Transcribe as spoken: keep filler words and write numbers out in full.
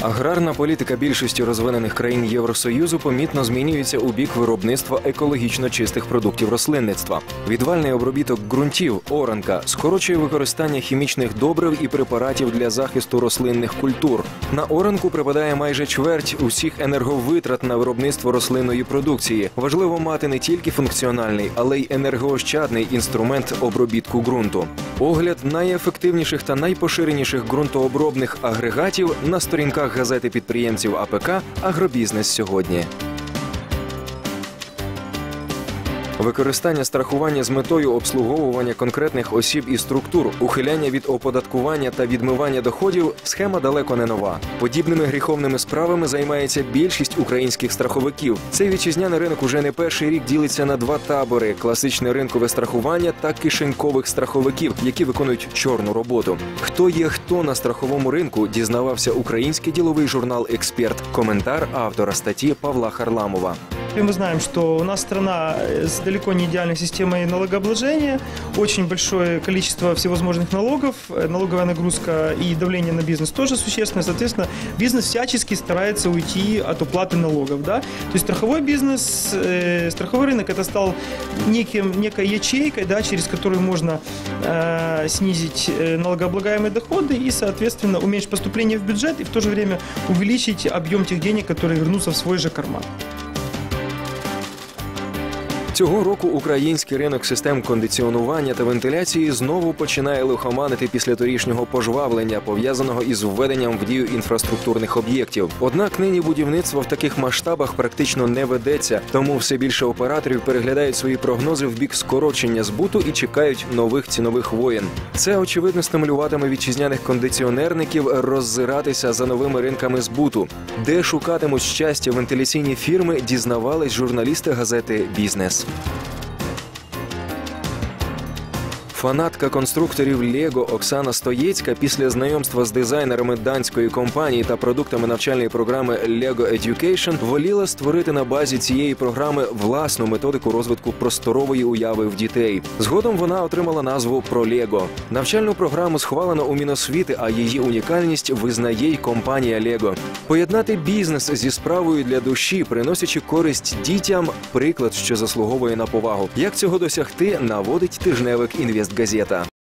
Аграрна політика більшості розвинених країн Євросоюзу помітно змінюється у бік виробництва екологічно чистих продуктів рослинництва. Відвальний обробіток ґрунтів, оранка, скорочує використання хімічних добрив і препаратів для захисту рослинних культур. На оранку припадає майже чверть усіх енерговитрат на виробництво рослинної продукції. Важливо мати не тільки функціональний, але й енергоощадний інструмент обробітку ґрунту. Огляд найефективніших та найпоширеніших ґрунтообробних агрегатів на сторінках газети підприємців АПК «Агробізнес сьогодні». Використання страхування з метою обслуговування конкретних осіб і структур, ухиляння від оподаткування та відмивання доходів – схема далеко не нова. Подібними гріховними справами займається більшість українських страховиків. Цей вітчизняний ринок уже не перший рік ділиться на два табори – класичне ринкове страхування та кишенькових страховиків, які виконують чорну роботу. Хто є хто на страховому ринку, дізнавався український діловий журнал «Експерт». Коментар автора статті Павла Харламова. Мы знаем, что у нас страна с далеко не идеальной системой налогообложения, очень большое количество всевозможных налогов, налоговая нагрузка и давление на бизнес тоже существенное. Соответственно, бизнес всячески старается уйти от уплаты налогов. Да? То есть страховой бизнес, э, страховой рынок это стал неким, некой ячейкой, да, через которую можно э, снизить налогооблагаемые доходы и, соответственно, уменьшить поступление в бюджет и в то же время увеличить объем тех денег, которые вернутся в свой же карман. Цього року український ринок систем кондиціонування та вентиляції знову починає лихоманити після торішнього пожвавлення, пов'язаного із введенням в дію інфраструктурних об'єктів. Однак нині будівництво в таких масштабах практично не ведеться, тому все більше операторів переглядають свої прогнози в бік скорочення збуту і чекають нових цінових воєн. Це, очевидно, стимулюватиме вітчизняних кондиціонерників роззиратися за новими ринками збуту. Де шукатимуть щастя вентиляційні фірми, дізнавались журналісти газети «Бізнес». Фанатка конструкторів Lego Оксана Стоєцька після знайомства з дизайнерами данської компанії та продуктами навчальної програми Lego Education воліла створити на базі цієї програми власну методику розвитку просторової уяви в дітей. Згодом вона отримала назву «ProLego». Навчальну програму схвалено у Міносвіти, а її унікальність визнає й компанія Lego. Поєднати бізнес зі справою для душі, приносячи користь дітям – приклад, що заслуговує на повагу. Як цього досягти, наводить тижневик «Інвестгазета».